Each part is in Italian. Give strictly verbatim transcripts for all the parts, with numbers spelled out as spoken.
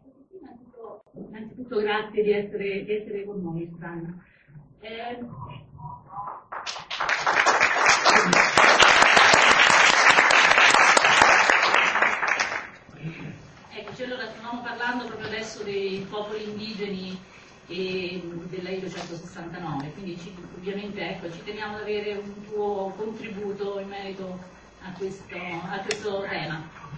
Innanzitutto grazie di essere, di essere con noi, Susanna. Eh... Eccoci, allora stavamo parlando proprio adesso dei popoli indigeni e della I L O centosessantanove, quindi ci, ovviamente ecco, ci teniamo ad avere un tuo contributo in merito a questo, a questo tema.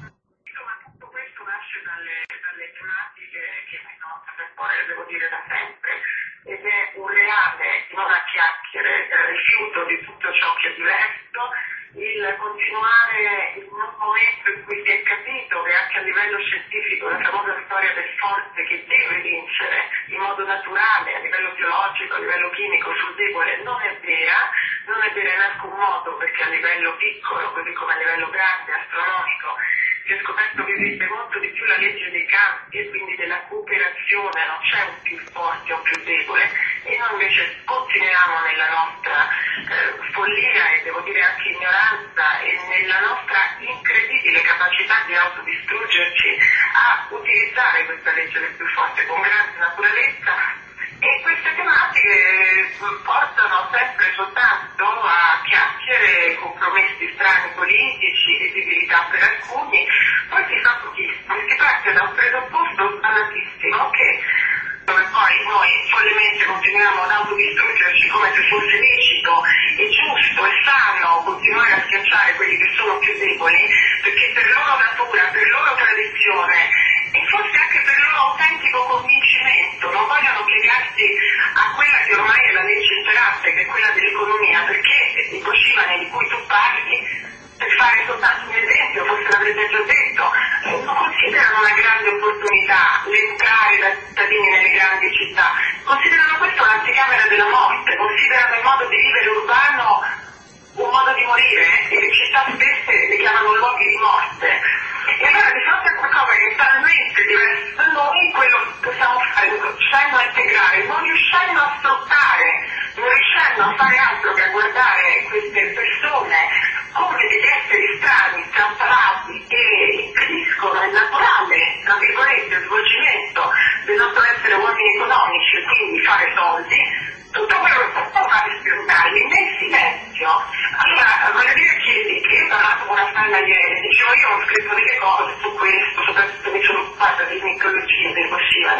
Devo dire da sempre, ed è un reale, non a chiacchiere, rifiuto di tutto ciò che è diverso, il continuare in un momento in cui si è capito che anche a livello scientifico la famosa storia del forte che deve vincere in modo naturale, a livello biologico, a livello chimico, sul debole, non è vera, non è vera in alcun modo, perché a livello piccolo, così come a livello grande, astronomico, si è scoperto che esiste molto di più la legge dei campi e quindi della cooperazione, non c'è un più forte o più debole, e noi invece continuiamo nella nostra eh, follia e devo dire anche ignoranza e nella nostra incredibile capacità di autodistruggerci a utilizzare questa legge del più forte con grande naturalezza. E queste tematiche portano sempre soltanto a chiacchiere, compromessi strani politici, visibilità per alcuni, poi si fa pochissimo, si parte da un presupposto sbagliatissimo che dove poi noi follemente continuiamo ad autodistruggerci come se fosse lecito e giusto e sano continuare a schiacciare quelli che sono più deboli, perché per loro natura, per loro tradizione e forse anche per il loro autentico convincimento non vogliono piegarsi a quella che ormai è la legge imperante, che è quella dell'economia, perché i coscivani di cui tu parli, per fare soltanto un esempio, forse l'avrebbe già detto, non considerano una grande opportunità l'entrare da cittadini nelle grandi città, considerano questo l'anticamera della morte, considerano il modo di vivere urbano un modo di morire, e le città stesse le chiamano luoghi di morte. E allora di fronte a qualcosa che è talmente diverso da noi, quello che possiamo fare, non riuscendo a integrare, non riuscendo a sfruttare, non riuscendo a fare altro che a guardare queste persone come degli esseri strani, strampalati, che impediscono il naturale, tra virgolette, svolgimento del nostro essere uomini economici e quindi fare soldi, tutto quello che possiamo fare è spionarli nel silenzio. Allora, voglio dire che, che io ho parlato con una stella ieri, dicevo io ho scritto delle cose su questo, soprattutto mi sono occupata di mitologia, dei coscivani.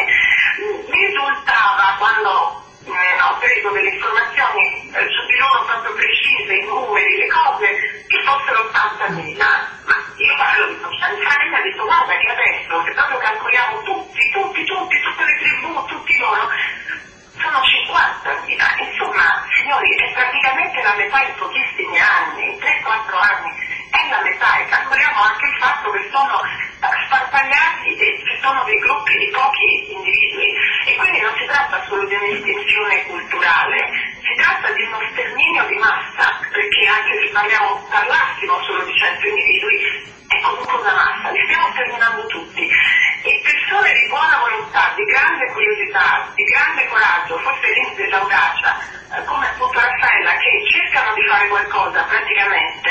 Mi risultava, quando eh, ho preso delle informazioni eh, su di loro proprio precise, i numeri, le cose, che fossero ottantamila, ma io parlo di sostanzialmente, ho detto guarda che adesso, se proprio calcoliamo tutti, tutti, tutti, tutte le tribù, tutti loro, sono cinquantamila, insomma, signori, è praticamente la metà in pochissimi anni, tre quattro anni, è la metà, e calcoliamo anche il fatto che sono sparpagliati e ci sono dei gruppi di pochi individui, e quindi non si tratta solo di un'estinzione culturale, si tratta di uno sterminio di massa, perché anche se parliamo, parlassimo solo di cento individui, è comunque una massa, li stiamo sterminando tutti. E persone di buona volontà, di grande curiosità, di grande coraggio, forse di audacia, eh, come appunto Raffaella, che cercano di fare qualcosa praticamente,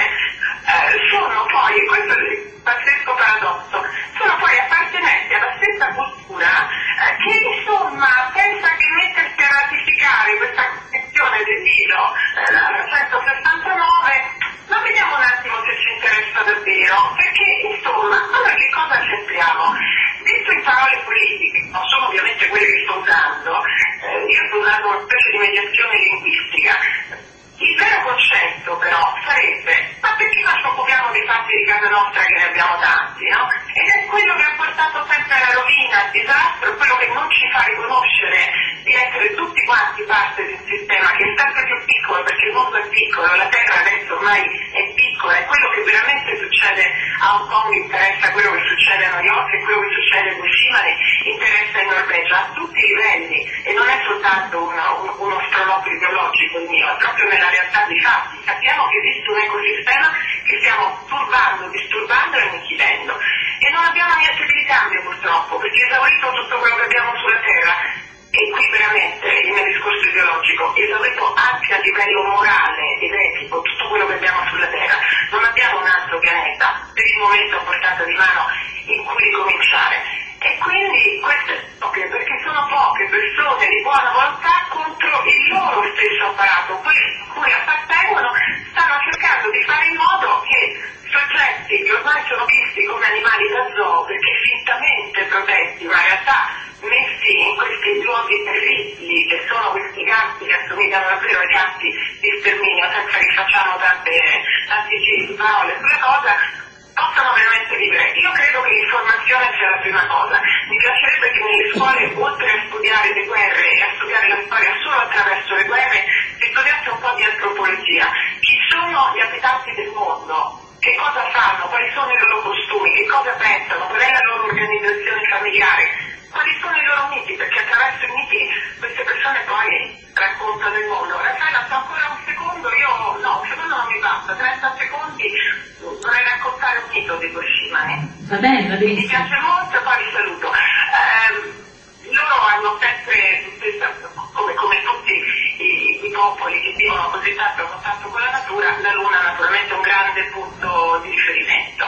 eh, sono poi, questo è il pazzesco paradosso, sono poi appartenenti alla stessa cultura eh, che insomma pensa che mettersi a ratificare questa convenzione dell'I L O eh, la centosessantanove, ma vediamo un attimo se ci interessa davvero, perché insomma, allora che cosa c'entriamo? Detto in parole politiche, non sono ovviamente quelle che sto usando, eh, io sto usando una specie di mediazione linguistica. Il vero concetto però sarebbe, ma perché non ci occupiamo dei fatti di casa nostra che ne abbiamo tanti, no? Ed è quello che ha portato sempre alla rovina, al disastro, quello che non ci fa riconoscere di essere tutti quanti parte di un sistema che è sempre più piccolo, perché il mondo è piccolo, la terra adesso ormai è piccola, e quello che veramente succede a Hong Kong interessa quello che succede a New York, e quello che succede a Gushimane interessa in Norvegia, a tutti i livelli, e non è soltanto uno, uno, uno sproloquio ideologico il mio, è proprio nella realtà dei fatti. Sappiamo che esiste un ecosistema che stiamo turbando, disturbando e annichilendo, e non abbiamo niente di ricambio purtroppo, perché è esaurito tutto quello che abbiamo sulla terra. E qui veramente il mio discorso ideologico, esaurito anche a livello morale ed etico tutto quello che abbiamo sulla terra. Non abbiamo un altro pianeta per il momento a portata di mano in cui ricominciare, e quindi prima cosa. Mi piacerebbe che nelle scuole, oltre a studiare le guerre e a studiare la storia solo attraverso le guerre, si studiasse un po' di antropologia. Chi sono gli abitanti del mondo? Che cosa fanno? Quali sono i loro costumi? Che cosa pensano? Qual è la loro organizzazione familiare? Quali sono i loro miti? Perché attraverso i miti queste persone poi raccontano il mondo. Raffaella, sto ancora un secondo, io no, un secondo non mi basta, trenta secondi vorrei raccontare un mito di Hiroshima. Eh? Va bene, va benissimo. Mi piace molto e poi vi saluto. Eh, loro hanno sempre, come, come tutti i, i popoli che vivono così tanto a contatto con la natura, la Luna naturalmente è un grande punto di riferimento.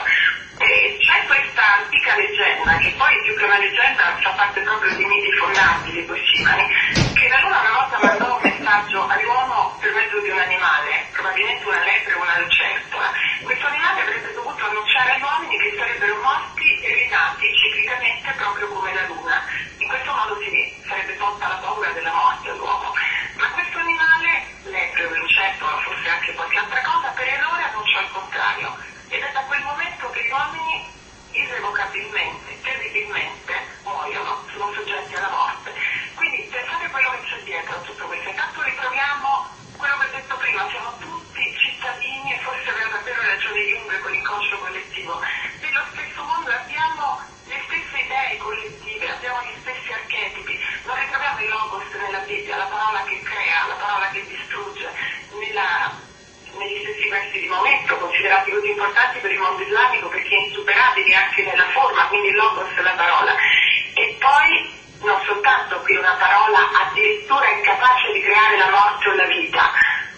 E c'è questa antica leggenda, che poi più che una leggenda fa parte proprio dei miti fondanti di Hiroshima, che la Luna una volta mandò un messaggio all'uomo per mezzo di un animale, probabilmente una lepre o una lucertola. Questo animale avrebbe dovuto annunciare agli uomini che sarebbero morti e rinati ciclicamente proprio come la Luna. In questo modo si sarebbe tolta la paura della morte all'uomo. Ma questo animale, lepre o lucertola, forse anche qualche altra cosa, per errore annunciò il contrario. Ed è da quel momento che gli uomini irrevocabilmente, terribilmente muoiono, sono soggetti alla morte. Quindi pensate quello che c'è dietro a tutto questo. Intanto ritroviamo quello che ho detto prima, siamo tutti cittadini e forse aveva davvero ragione Jung con l'inconscio collettivo. Nello stesso mondo abbiamo le stesse idee collettive, abbiamo gli stessi archetipi, non ritroviamo il logos nella Bibbia, la parola che crea, la parola che distrugge, nella... negli stessi versi di momento, considerati così importanti per il mondo islamico perché insuperabili anche nella forma, quindi il logos è la parola. E poi non soltanto qui una parola addirittura incapace di creare la morte o la vita,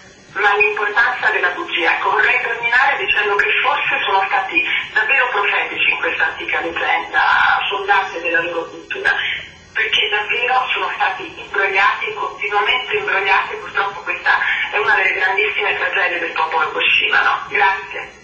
ma l'importanza della bugia. Ecco, vorrei terminare dicendo che forse sono stati davvero profetici in questa antica leggenda, fondante della loro cultura, perché davvero sono stati imbrogliati e continuamente imbrogliati. Purtroppo questa è una delle grandissime tragedie del popolo Hiroshima, no? Grazie.